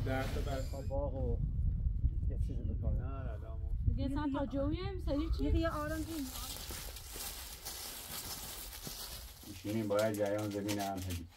10 تا برای باغ و یه چیزی بکنم. نه دامو. دیگه سن تا جویی هم سری چی؟ یه آرام جیم. میشینیم باید جریان زمین هم هدی.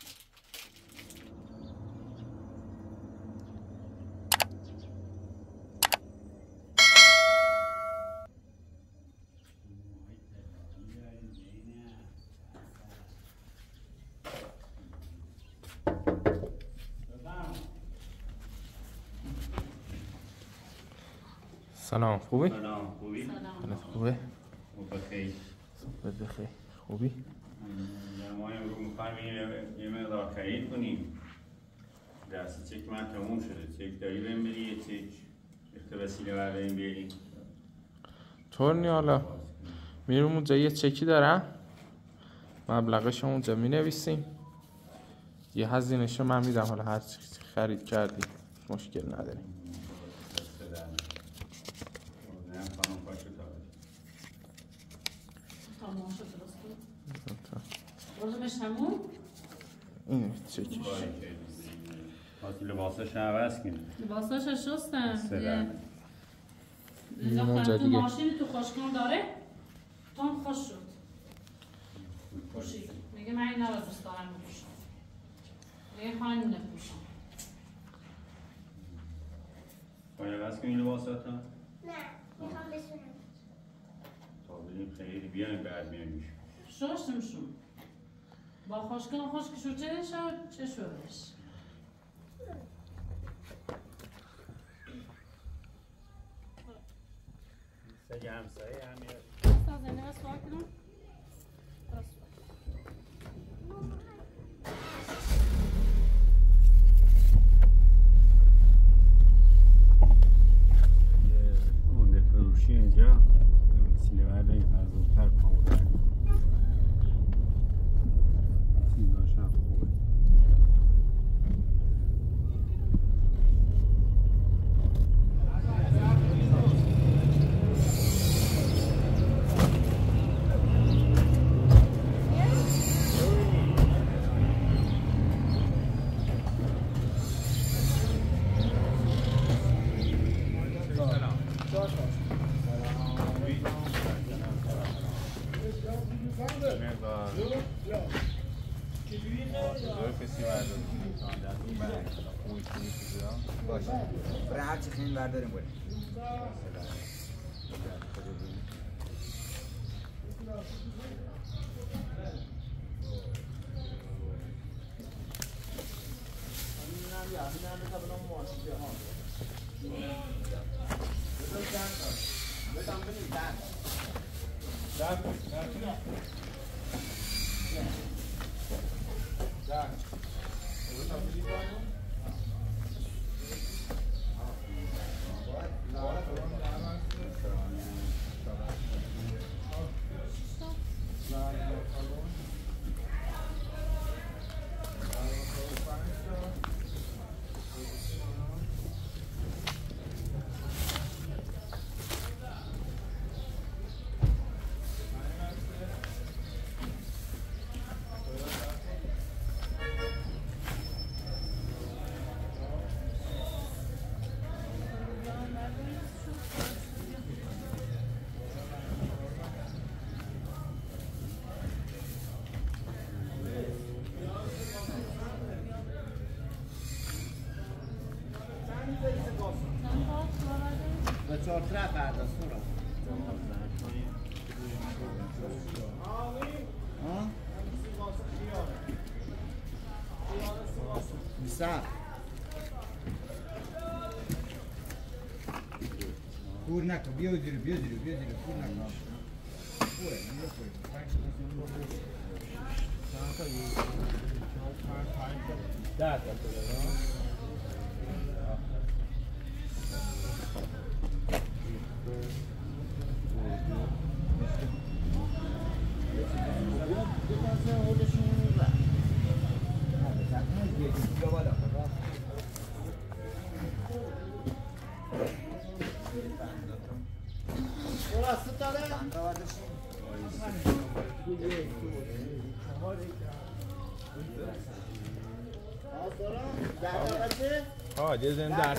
سلام خوبی؟ سلام خوبی؟ سلام. خوبه؟ بخیر. صبح بخیر. خوبی؟ ما امروز می‌خوایم یه مقدار خرید کنیم. دست چک من تموم شده. چک داری بریم بری یه چک اقتباسیله برداریم بریم. طور نی حالا میرم اونجا یه چکی دارم مبلغش اونجا مینویسیم یه هزینه‌شو من میدم حالا هر چی خرید کردی مشکل نداریم. روزمش همون؟ این چکیش خاطی لباساش عوض کنیم. لباساش شستن اینم اونجا تو دیگه ماشین تو خوشکن داره تام خوش شد خوشی میگه من این رو دوست دارم بپوشم میگه خواهی نپوشم باید عوض کنیم لباساتا؟ نه میخوام بسونم. تا بریم خیلی بیایم بعد میایم شستمشون با خوشکن خشک شد چه شدش سگه همسایه همین سازنه و سوال کنم اون فروشی اینجا وسیله برداریم هر زودتر پامو داریم چیزاش هم خوبه باشه برای هر چی خیلی برداریم بریم چهار طرف پرداخت رو میسا پور نکن بیا جلو پور نکن خوبه یه زنده در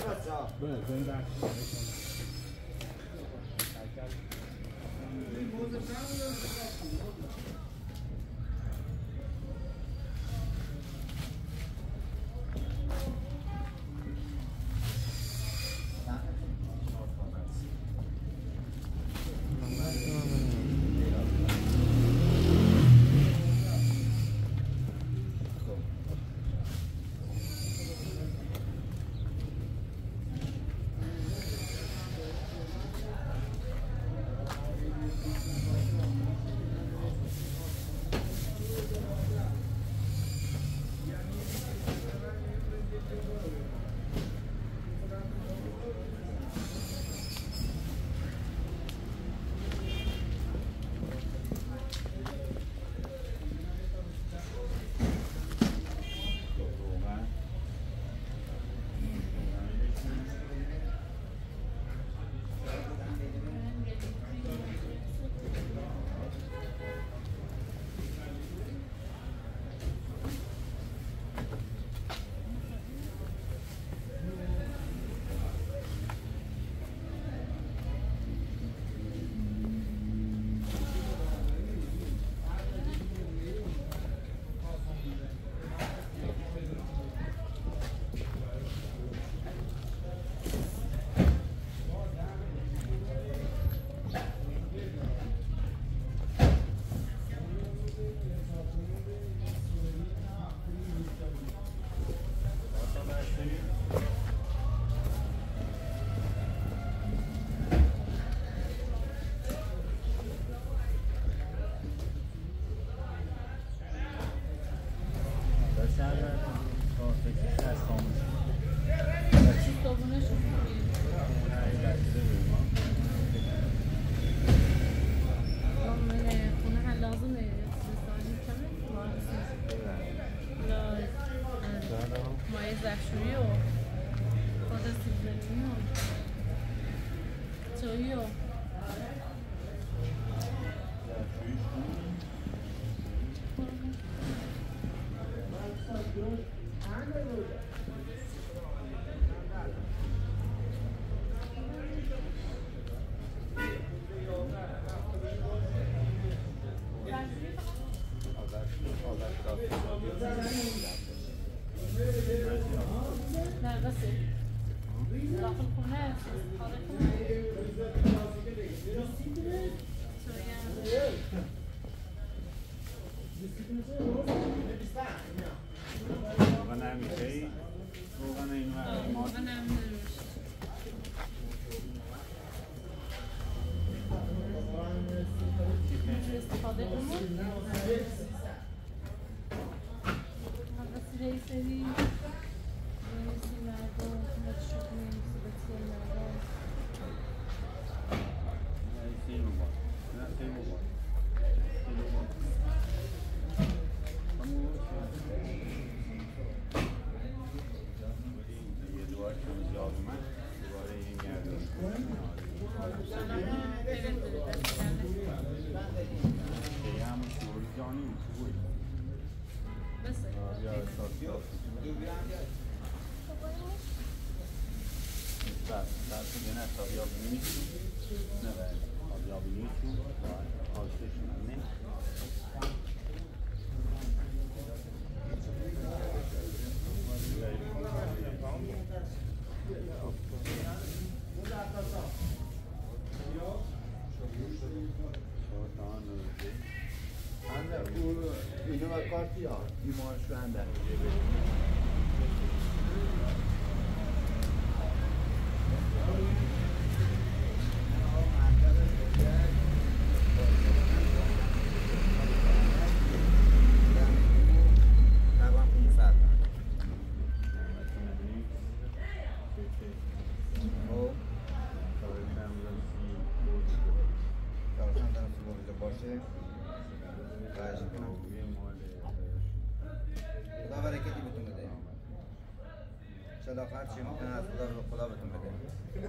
صداقت چی میکنه از خدا بهتون بده.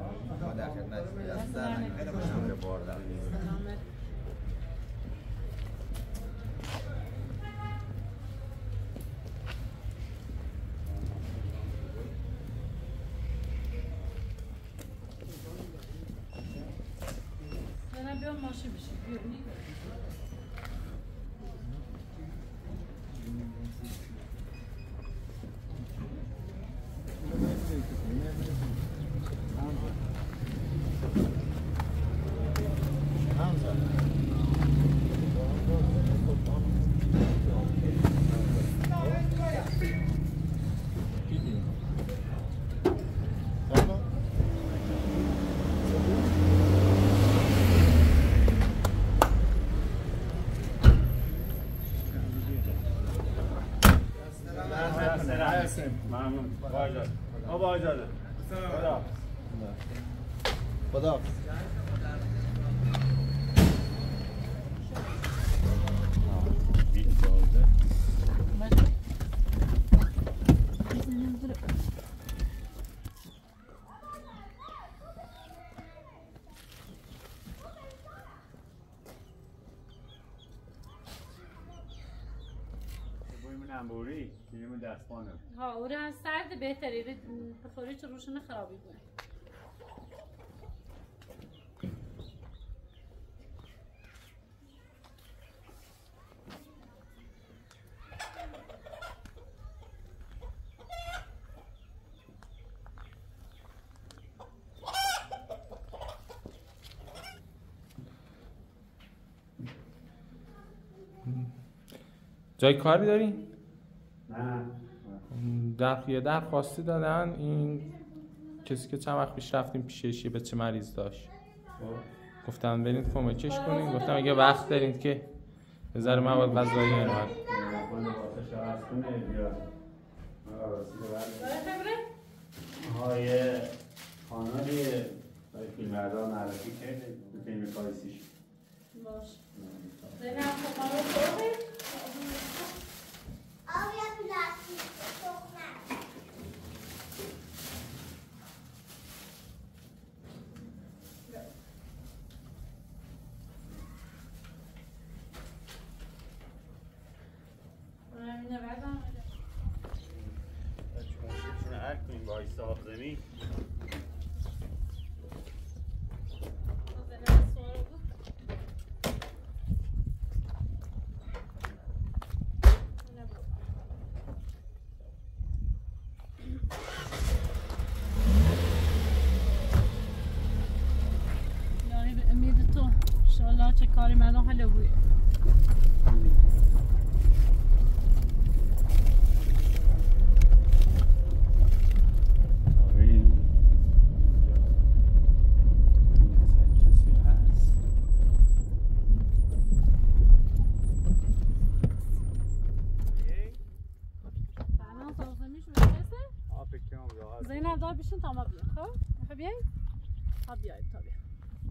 ما در خدمت هستم. خیلی خوشم بردم. ماشی بشی بیا بینی ممنون. با اجازه. خدا نمبوری میریم دستمانه ها او را سرد بهتری بخوری چه روشن خرابی کنه جای کاری داری؟ نه. یه درخواستی دادن این کسی که چند وقت پیش رفتیم پیشش به چه مریض داشت گفتن برید کمکش کنین گفتم اگه وقت دارید که یه ذره مواد غذایی اینا های خانالی برای فیلمبردار معرفی کرده به فیلم پاریسیش باش زینب خب ما رو خوبه آبیا تو لاستیک تخمه اینه بعدم چون هر کنیم با حساب زمین یعنی به امید تو انشالله چه کاری مردم حل بویه زینب دار بشین تا ما بیاد خب؟ میخوای بیایی؟ ها بیایید تا بیاد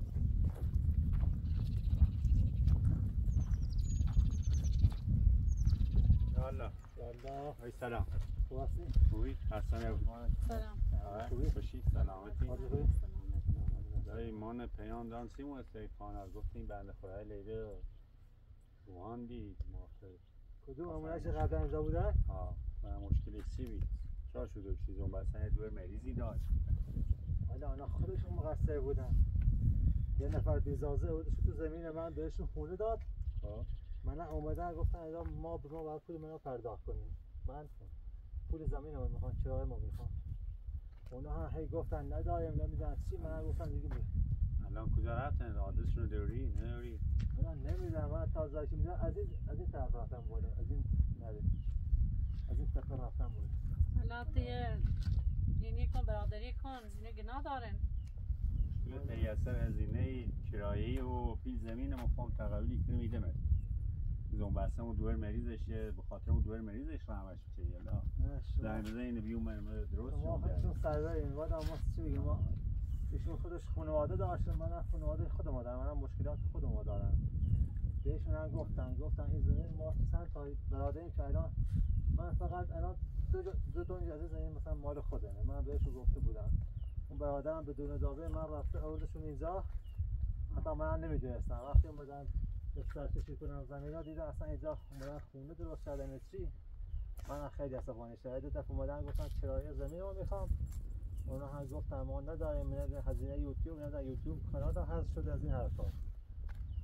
یالا های سلام خوبی؟ حسن سلام خوبی؟ خوشی؟ سلامتی؟ دایی مان پیان دان سیمون استایی خانه گفتیم بنده خدای لیده روحان دید موافق کدوم امونش قبلا اینجا بودن؟ ها من مشکلی سی بید چرا شده چیزی اون بسن دور مریضی داشت حالا آنها خودشون مقصر بودن یه نفر بیزازه بودش تو زمین من بهشون خونه داد من اومدن گفتن اینا ما به ما باید پول منو پرداخت کنیم من پول زمین رو میخوام کرایه ما میخوام اونا هم هی گفتن نداریم نمیدن چی من گفتم دیگه الان کجا رفتن آدرسشون رو دوری نداری من نمیدونم من تا زایی که میدونم از این طرف رفتم بالا از این نده از این طرف رفتم بالا حالا تیه یعنی کن برادری کن اینه گناه دارن تیسر هزینه کرایه‌ای و فیل زمین مفهوم تقابلی کنیم ایده مرد زون بسته اون دور مریضش به خاطر اون دور مریضش رحمش بشه یلا زنگ بزن اینو بیوم من درست ما خودشون سرور این بعد اما چی بگیم ما ایشون خودش خانواده داشتن من خانواده خودم دارم منم مشکلات خودم دارم بهشون هم گفتن این زمین ما چند تا برادریم که الان من فقط الان دو دنیا از زمین مثلا مال خودمه من بهشون گفته بودم اون برادرم بدون داغه من رفته آوردشون اینجا حتی من نمیدونستم وقتی اومدن سرچشی کنم زمینا دیدم اصلا اینجا اومدن خونه درست کردن چی من خیلی عصبانی شدم دو دفعه اومدن گفتن کرایه زمین رو میخوام اونا هم گفتن ما نداریم هزینه یوتیوب نداریم یوتیوب کانال حذف شده از این حرفا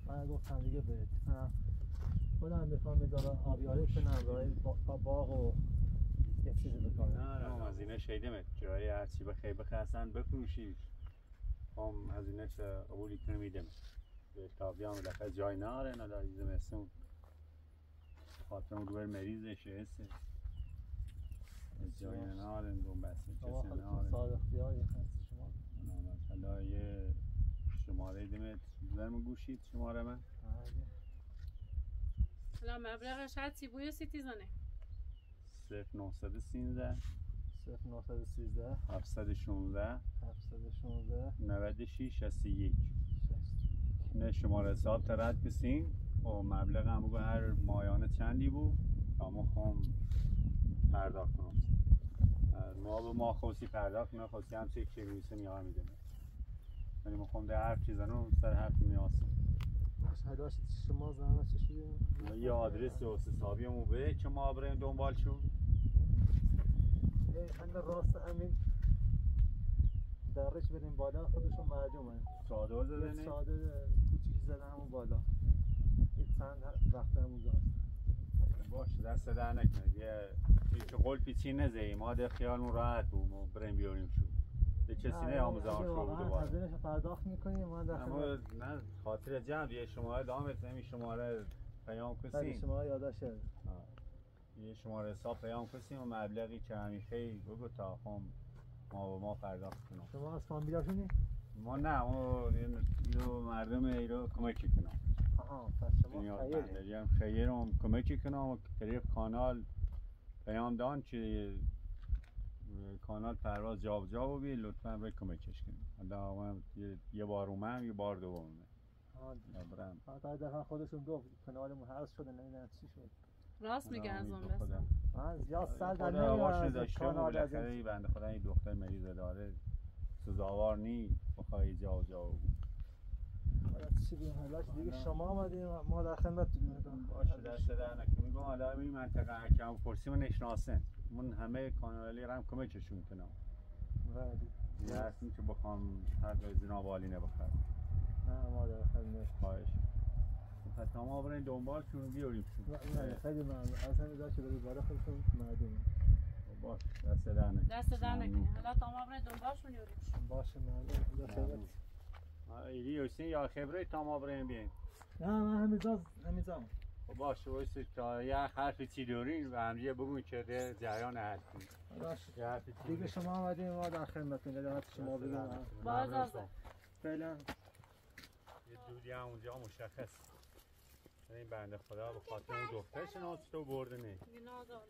من گفتم دیگه برید خودم بخوام بذارم آبیاری کنم برای باغ و یه چیزی بکنم. نه هزینه شیدمت جای هرچی بخیر بخرسن بفروشی هم هزینه چه قبولی کنه میدم به تابیام لخه جای ناره نداری زمستون خاطر اون دوباره مریضشه هسته از جای ناره دون بسته شما کسی خودتون ناره صادق بیایی هست شما حالا یه شماره دمت بزرم گوشید شماره من حالا مبلغش هرچی بوی سیتیزنه 0913 0913 716 716 96 61 نه شماره حساب ترد کسین و مبلغ هم بگو هر مایانه چندی بود اما خوام پرداخت کنم ما به ما خوصی پرداخت کنم خوصی هم چه که رویسه میاه میده ولی ما خوام ده حرف چیزانو سر حرف میاسم هداشت شما زحمت چشیدیم یه آدرس و حسابی همون به که ما بریم دنبال شو همه راست همین درش بریم بالا خودشون معلومه چادر زدنه؟ چادر کوچیکی زدن همون بالا این چند وقت همون داست باشه دست در نکنه یه که قول پیچی نزهی ما ده خیالمون راحت بود ما بریم بیاریم شو به کسی نه آموزان شو بود دوباره هزینهش پرداخت میکنیم ما در اما نه خاطر جمع یه شماره دامت نمی شماره پیام کسیم شما یادشه یه شماره حساب پیام کسیم و مبلغی که همین خیلی بگو تا خم ما با ما پرداخت کنم شما از فامیلاشونی؟ ما نه ما اینو مردم ایرو کمکی کنم آها پس شما خیلی خیلی هم کمکی کنم و طریق کانال پیام دان که کانال پرواز جاب جا بی لطفا به کمکش کنیم حالا من یه بار اومم یه بار دومه برم تا دفعه خودشون گفت کانالمون حذف شده نمیدونم چی شد راست میگه از اون بس من زیاد سر در نمیاد کانال از این بنده خدا این دختر مریض داره سزاوار نی بخوای جا بود چی بیم حالا دیگه شما آمدیم ما در خدمتتون باشه دست در نکنم میگم حالا این منطقه حکم پرسی من نشناسن من همه کانالی رم کمکشون کنم ولی یه هستیم که بخوام هر جای جناب عالی نبخواد نه ما در خدمت خواهش پس ما بریم دنبال شون بیاریم شون نه خیلی ممنون اصلا داشت برید بالا خودتون معلومه باشه دست در نکنم دست در نکنی حالا تا ما بریم دنبالشون بیاریم باشه ممنون ایلی حسین یا خبره تا ما بریم بیاییم نه من همیزام خب باشه وایسید تا یه حرفی چی دارین و همجیه بگوین که ده جریان حل کنید باشه دیگه شما آمدیم ما در خدمتتون لذت شما بگیم باز فعلا یه دودی هم اونجا مشخص این بنده خدا به خاطر اون دختر شناسته و برده نه گناه داره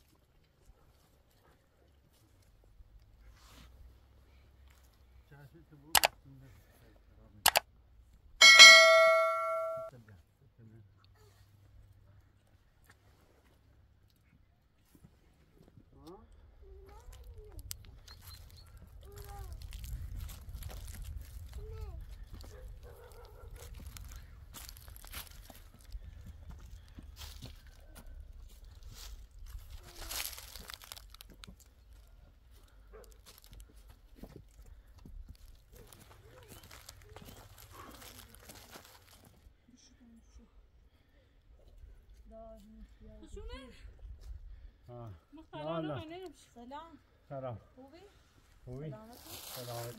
سلام سلام خوبی؟ خوبی؟ سلامتی؟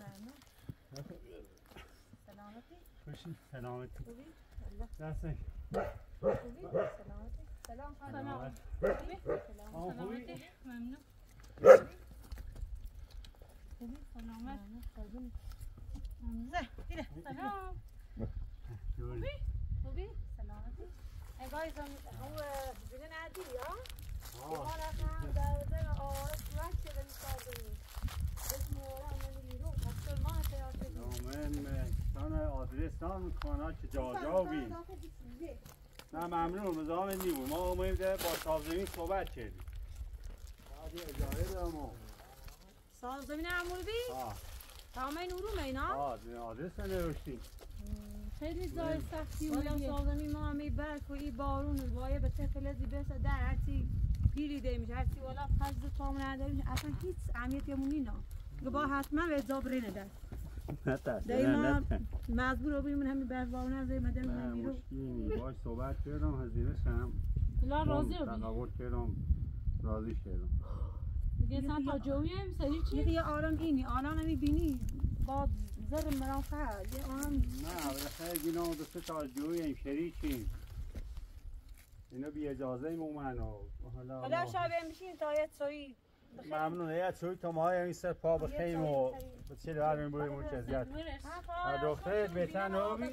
سلامتی سلامتی؟ سلامتی خوبی؟ دسته خوبی؟ سلامتی؟ سلام سلام خوبی؟ سلامتی ممنون خوبی؟ سلامت ممنون سلام خوبی؟ خوبی؟ سلامتی؟ نگاهی او دیگه ندیدی ها؟ ما رفتم در آرش وقت شده می‌کردیم اسم اورا نمی‌گیرم اصلا ما من تان آدرس نام کانال که جا بی نه ممنون مزام نیبود ما اومدیم با صاحب صحبت کردیم بعدی اجاره دارم صاحب زمین عمودی؟ تمام این ارومه اینا؟ آدرس نوشتیم خیلی جای سختی اومدیم صاحب زمین ما همه برف و این بارون وایه به تفلزی بسه در هرچی پیریده میشه هرچی والا فضل تامون نداریم اصلا هیچ اهمیتی همون اینا با حتما به اجاب رینه دست نه ترس دایی نه ما نه مجبور بودیم همین برفاونه از مدن نه میرو مشکلی نیست باش صحبت کردم هزینه‌ش هم لا راضی بودی تقابل کردم راضی شدم دیگه سن تا جویی هم سری چی؟ یه آرام اینی آرام نمیبینی با زر مرافع یه آرام نه بالاخره دینا دو سه تا جویم شریکیم اینا بی اجازه مومن و حالا شب میشین تا یه چایی ممنون یه چوی تا ما این سر پا بخیم و به چیل برمیم برویم اون چزیت دختر بهتر نوی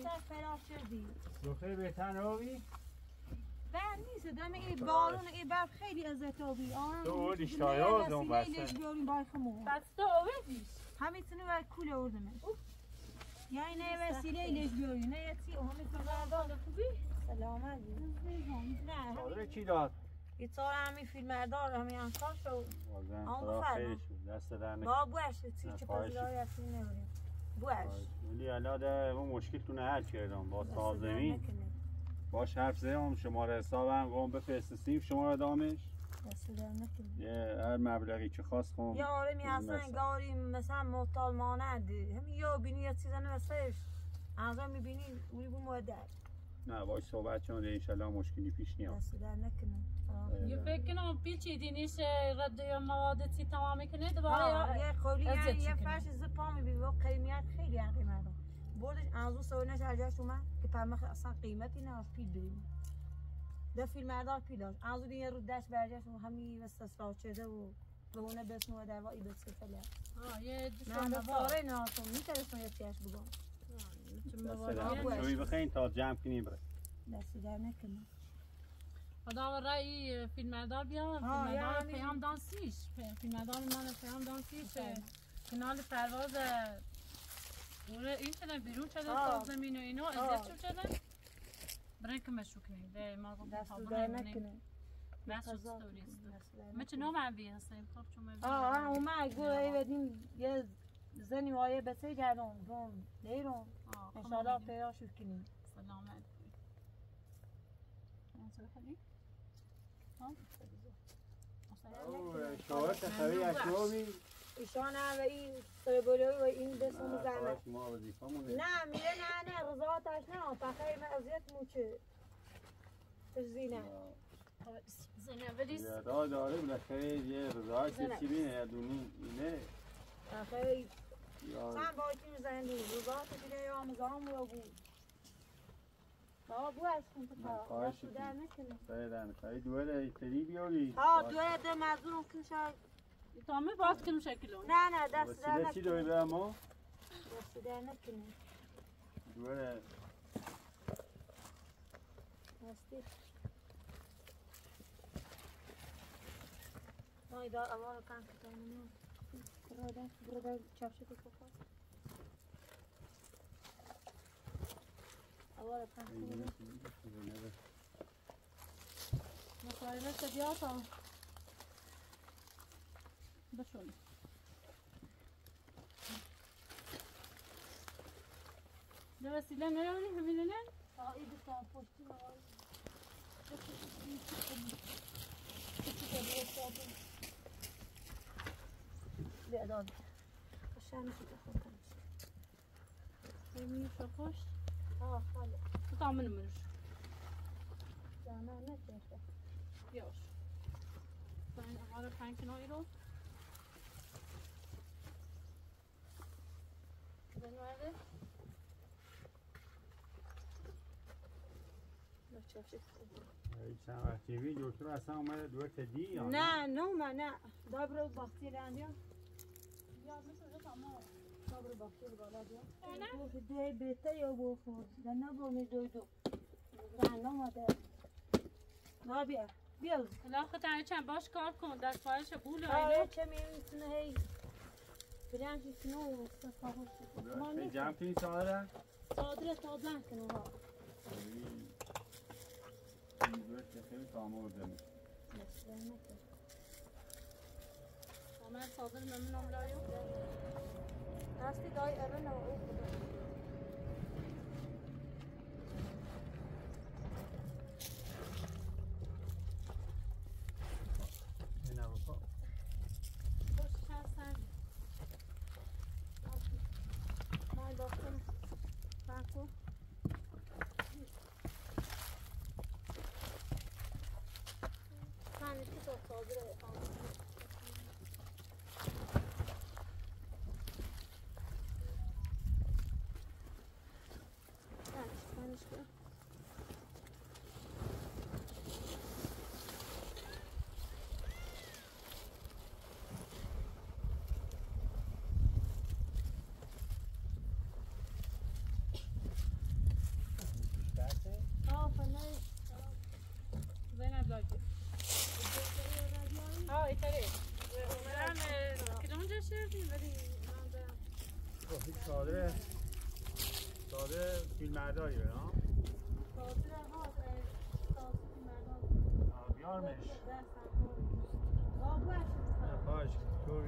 دختر بهتر نوی بر نیست دم این بارون این برف خیلی ازتابی تو دیشتایاز اون بسته بس تو آوردیش همین سنو و کول اردمش یعنی نه وسیله ایلش بیاری نه یه چی همین سنو خوبی؟ سلامت نه حاضر چی داد؟ یه طور همین فیلمردار همین انکار شد واقعا آن خدا بفرما. خیرش بود دست در نکنه با بوش چی نه، چه خواهش. پذیرایی هستی نبریم بوش ولی الان ده اون مشکل تو حل کردم با صاحب زمین باش حرف زدم شماره حسابم گفتم بفرستیم شماره دامش دست در نکنه یه هر مبلغی که خواست خون یا آرمی هستن انگاری مثلا محتال مانند همین یا بینی یه چیزا وسطش انظر میبینی اولی بو مودر نه باش صحبت چون انشالله مشکلی پیش نیاد دست در نکنه یه فکر کنم پیچی دینیش رد یا مواد چی تمام کنه دوباره یه قولی ازت یعنی یه چکنه. فرش زپا میبینی و قیمیت خیلی هم قیمت هم بردش انظر سوینش ارجاش اومد که پرمخ اصلا قیمتی نه از پیل بریم ده فیلم مردار پیلاش انظر یه رو دست برجاش همین استثراء شده و به اونه بسم و در واقعی بسکه فله یه من دوستان با ساره ناتون میترسون یه چیش بگم دست در شوی بخین تا جمع کنیم بره دستی در نکنه خدا و رای فیلمردار بیا فیلمردار پیام دانسیش فیلمردار من پیام دانسیش کنال پرواز این شدن بیرون شدن تا زمین و اینو ازت شدن برای که مشو کنیم ده ما گفتم دست در نکنه بس شد ستوریست مچه نام هم بیه هستیم خب چون من اومد گوه ای بدیم یه زنی وایه بسه گردون روم نیرون انشاءالله پیدا شد کنیم سلامت شوهر تخوی اشوابی ایشان و این سربولی و این دستمو زحمت ما وظیفمونه نه میره نه رضاعتش نه فقط من اذیت موچه تجزینه زنه بدیس یادا داره بالاخره یه رضایت چی بینه یا دونی اینه آخه یا سن با این زندگی رضاعت دیگه یا آموزام رو بود بابا بو از کن تو خواهش دست در نکنه سایدن خواهی دوره تری بیاری دوره ده مزدورم که شاید تامه باز کنم شکلون نه دست در وسیله چی داری نکنه به ما؟ دست در نکنه دوره هستی ما دا اول کن که تامونو برادر چاپشه که کفا اول کن که مسائل شدیات هم بشون ده وسیله نیاری همینه نه؟ این دوستان پشتی مواری بیاداد شمشی که خود کنش همین شکوش خاله تو تامن منش جانه نکشه بیاش این اقاره 5 کنایی رو بنوارده چند وقتی بی دکتر اصلا اومده دوره تدی یا نه دابرو باختی راندیا یا مثل تمام دابرو باختی بالا دیا تو ده بیته یا بخور نه بونی دو زن اومده نه بیا لاخه تنه چند باش کار کن دست پایش بول آره چه میتونه هی برنجی کنو استفاده ما به نیست جمع کنی ساده؟ صادره تابلن کنو ها دوره خیلی تامور دمی من صادر ممنون لایو دستی دای اول او خدا این نبا خوش هستن شردیم ولی ساده فیلمبرداری به ها؟ ساده ها بیارمش آب باشه باش طوری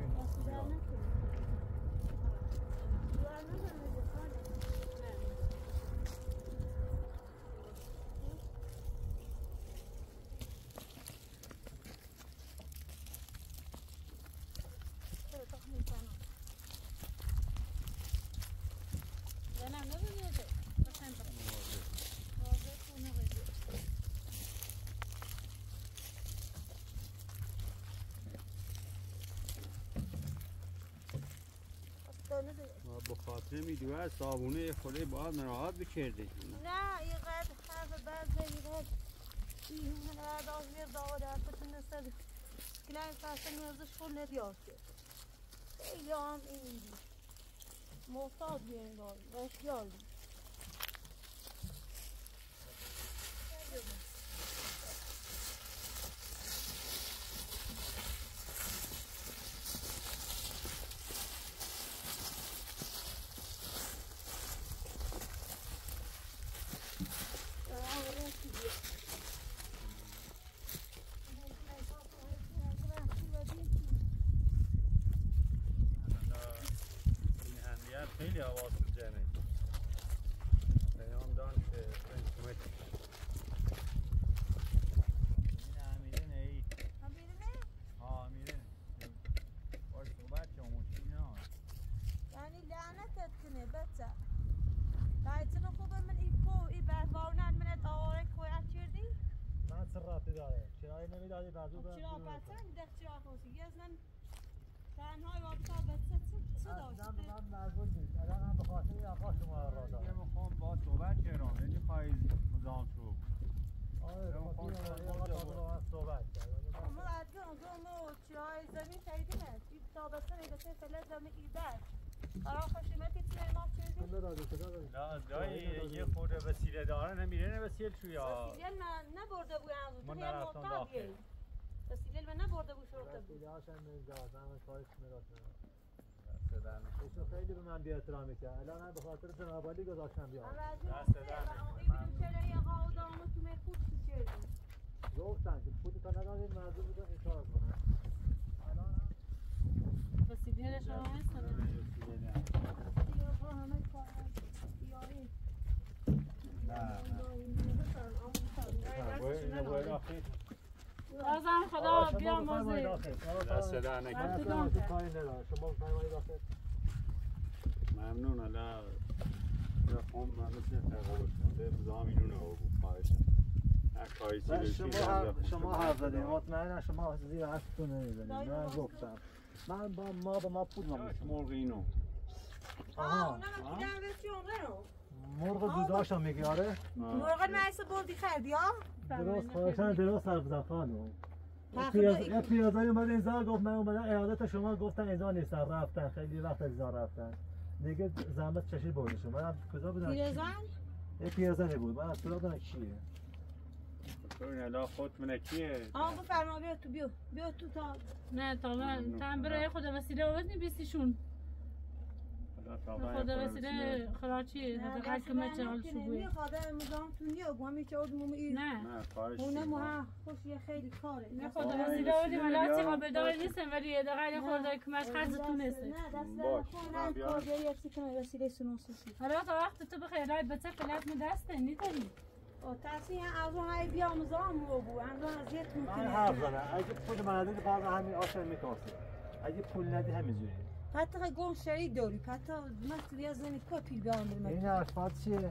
بخاطر میدوه صابونه خوده باید مراحت بکرده نه اینقدر حرف بعض اینقدر اینقدر آزمیر داده هستن نستد کلای فاسن ورزش خود ندیاست خیلی هم این محتاط بیاین دار و خیال خیلی حواس تو جمعه پیام دان که این امیره نهی امیره نه؟ ها امیره باش صحبت که مشکلی نه یعنی لعنتت کنه بچه بایتون خوبه من ای بهوانن منت آواره کویت کردی؟ من چه رابطه داره؟ چرایی نمیدادی بعدو چرا بچه میدخ چرا خوشی گزنن تنهای وابطه بچه چه داشته؟ من مجبور نیست الان من به خاطر آقا شما را دارم یه میخوام با صحبت کردم یعنی پاییزی نظام شو آره آقا صحبت کرد اما از اون چرای زمین تاییدی نه این تابستان ایدسه فلت زمین ایدر قرار خوشیمتی چیه ما کردیم؟ نه جایی یه خورده وسیله دارن نمیره نه وسیله شویا وسیله من نبرده بویم من نرفتم داخل وسیله من نبرده بود شروع وسیله هاشم نمیداد من کارش میراد ایشون خیلی به من بی احترامی کرد الان من به خاطر جنابالی گذاشتم بیام دست این چرایی آقا و دامو تو مرکوب چی کردیم؟ گفتن که پولی تا ندادیم مرزو بودن این کار کنن الان وسیله شما هستن آقا همه کار بیاری بازم خدا بیاموزه دست در نکنه ممنون الله خون من مثل تقابل کنده بزام اینو نهو خواهشی شما حرف زدیم مطمئنم شما زیر حرفتون نمیزنیم من گفتم من با ما پول نموشم مرغ اینو آها مرغ دوداشو میگی آره؟ مرغ نایسه بردی خردی ها؟ درست خواهشان درست حرف زد خانم یه پیازایی اومد اینجا گفت من اومدم اعادت شما گفتن اینجا نیستن رفتن خیلی وقت اینجا رفتن دیگه زحمت چشید بردشون من کجا بودم؟ پیرزن؟ یه پیازنی بود من از طرف دارم کیه ببین الان خود منه کیه؟ آقا بفرما بیا تو بیا تو تا نه تا من تن برای خود وسیله آوز بیستیشون خود وسیله خراچی هر کمه چهال شبوی نه خدا مزام تو نیا گمی که اون نه اونه ماه خوشی خیلی کاره نه خود وسیله آوزی ملاتی قابل داره نیستن ولی دقیقه خورده کمش خرزتون نیسته نه دست خودم کارگری هستی که وسیله سنوسیسی حالا تا وقت تو بخیر رای بچه فلت می دسته نیتاری تاسی از اون های بیا مزام رو بو انجام ازیت من حرف زنم اگه پول من ندید بعض همین آشن میکاسه اگه پول ندی همینجوری حتی گون شریک داری حتی مثل یه زنی کپی بیان برم این حرفات چیه؟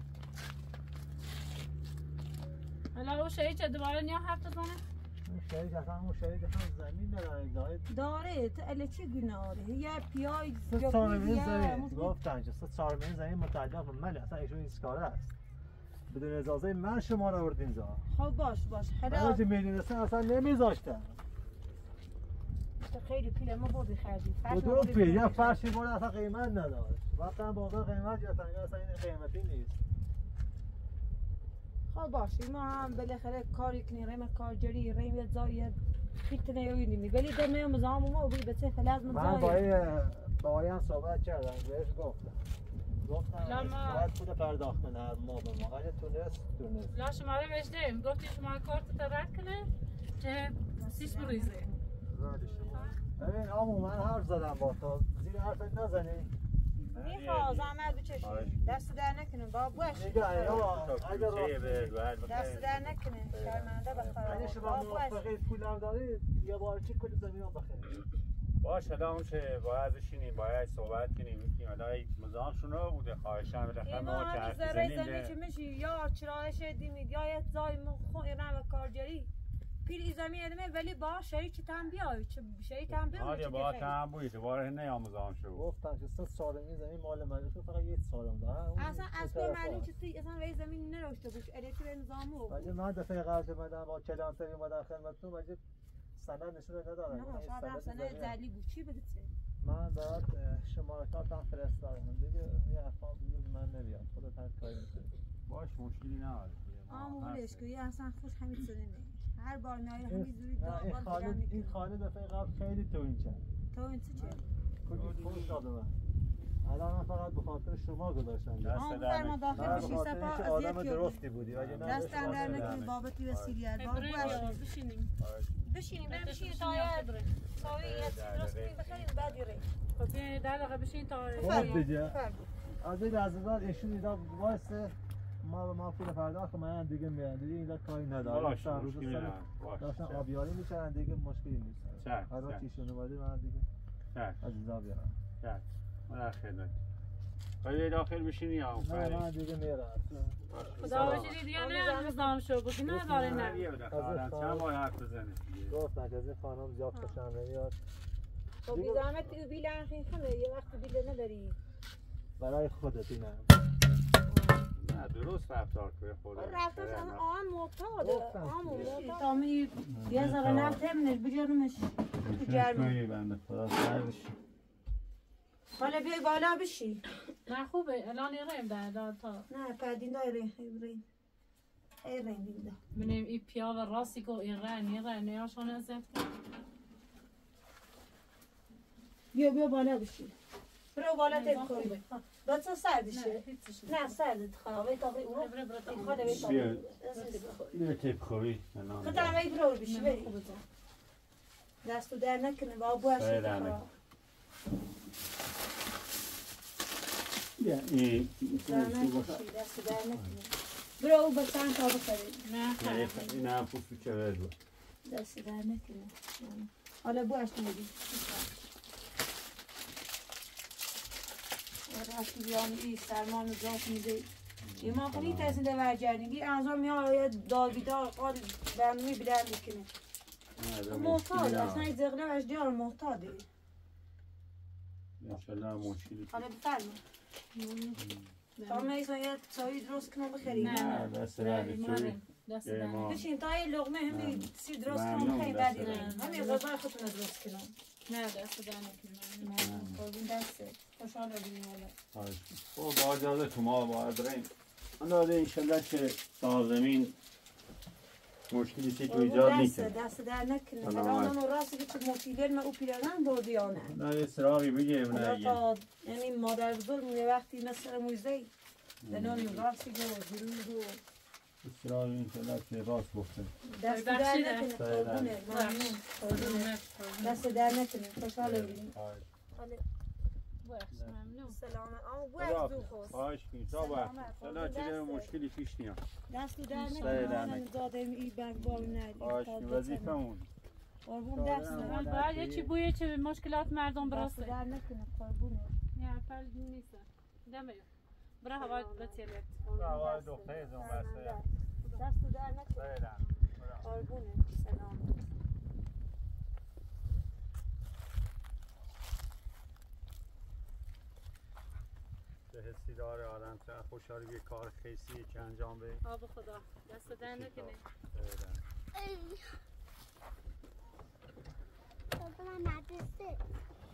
حالا او شریک چه دوباره نیا هفته زنه؟ اون شریک اصلا همون شریک هم زمین داره اله چی گناهه یه پیای 4 میلیون زمین گفتن که 4 میلیون زمین متعلق به من اصلا ایشون این کاره است بدون اجازه من شما رو آورد اینجا خب باش حالا اگه میلیون اصلا نمیذاشتن خیلی پیله ما بودی خریدیم دو پیل یه فرشی بود اصلا قیمت نداشت وقتا بازار قیمت گرفتن اصلا این قیمتی نیست خب باشه ما هم بالاخره کاری کنیم ریم کارگری ریم یه جای خیلی نیویدی ولی در میام زمان ما بی بچه فلازم من با هم صحبت کردم بهش گفتم باید پول پرداخت کنه از ما به ما اگه تونست لا شماره بهش دیم گفتی شما کارت رد کنه که سیش بریزه ببین آمو من حرف زدم با تو زیر حرفت نزنی میخواه زحمت بچشی دست در نکنه بابا باش دیگه اگه دست در نکنه شرمنده بخواه اگه شما موافقه پولم دارید یه بار چی کل زمین هم بخیرید باش حالا میشه باید بشینیم باید صحبت کنیم میگیم حالا مزاحم شنو بوده خواهشم بالاخره ما که حرف زمین چه میشی یا چرایش دیمید یا یه زای مخون ایران و کارجری پیل زمین ادمه ولی با شایی چه تن بیای چه شایی تن بیای آره با تن بوی دوباره نه مزاحم شو گفتم که 3 سال این زمین مال منه تو فقط 1 سالم داره اصلا اصلا معلوم چیزی اصلا وی زمین نرشته بود الکتریک نظامو ولی من دفعه قبل اومدم با کلانتری اومدم خدمتتون ولی سند نشون ندادم نه شاید سند دلی بود چی بده من برات شماره کارتم فرستادم دیگه یه افام من نمیاد خودت هر کاری می‌کنی باش مشکلی نداره آمولش که اصلا خوش همین سنه نه هر بار میای همینجوری داغال این خانه دفعه قبل خیلی توین کرد توین چه کلی پول داد من الان من فقط به خاطر شما گذاشتم دست در ما داخل بشی صفا آدم درستی بودی دست در نکنی بابتی وسیلیت بابا بشینیم بشینیم تا یه درست کنیم بخریم بعد یه خب 10 دقیقه بشین تا خب دیگه از این لحظه بعد ایشون اینا واسه ما پول پرداخت من دیگه میاد دیگه اینا کاری نداره داشتن آبیاری میشن دیگه مشکلی نیست هر چیشون اومده من دیگه عزیزا بیارم من خدمت خیلی داخل بشینی یا نه من دیگه میرم خدا باشی دیگه نه نظام شو بگی نه داره نه چند بار حرف بزنه گفت از این خانم زیاد خوشم نمیاد خب بی زحمت بیل انخین خونه یه وقت بیل نداری برای خودت اینه نه درست رفتار کنه خدا رفتار آن معتاد آن تامی یه ذره نفتمنش بجرمش تو جرمی بنده خدا سرش حالا بیای بالا بشی نه خوبه الان ریم در تا نه پدین داره ریم دیده منیم ای پیاو راستی کو ایران نیاشون ازت بیا بالا بشی برو بالا تب کنی بچه سردشه نه سرد خواهی تا اون خواهد بیا تب خوبی خود همه برو بشی بری دستو در نکنه با ابو هشتی بیا این دستو در نکنه برو او بچه تا بخوری نه این هم پوستو که برد دستو در نکنه حالا بو هشتی میدی راستی بیانی ای سرمان جاش میده ایما خونی تحصیل برگردنگی انجام میاد دار بیدار قال برنامه بیدر میکنه محتاج اصلا این زغله وش دیار محتاجه انشالله مشکلی حالا بفرما تا میسان یه چایی درست کنم بخریم نه دست رنگی بشین تا یه لغمه همین سیر درست کنم بخریم بعد همین غذای خودتون درست کنم نه دست در نکنم قربون دسته خوشحال بودیم حالا خب با اجازه تو ما باید بریم من داده انشالله که سازمین مشکلی که تو ایجاد نیکنه دست در نکنه الان اون راستی که تو مفیدر من او پیرانم بردیانه نه یه سراغی بگه تا یعنی مادر بزرگ یه وقتی مثل موزه دنانی راستی گو جلو سراغی انشالله که راست گفته دست در نکنه قربونه ممنون دست در نکنه خوشحال بودیم سلامه اما باید دو خوست خواهش کنید تا باید سلام چیزه مشکلی پیش نیام دستو در نکنه دادم ای بنگ بارو نردیم خواهش کنید وظیفمون قربون دست باید یه چی بویه چه مشکلات مردم براسته دست در نکنه قربونه نه پل نیست دمه برای هوا بتیلیت هوا دختر زون بسته دستو در نکنه قربونه سلامه حسی داره آدم چه خوشحالی یه کار خیسی که انجام بده آب خدا دست در نکنه بابا من مدرسه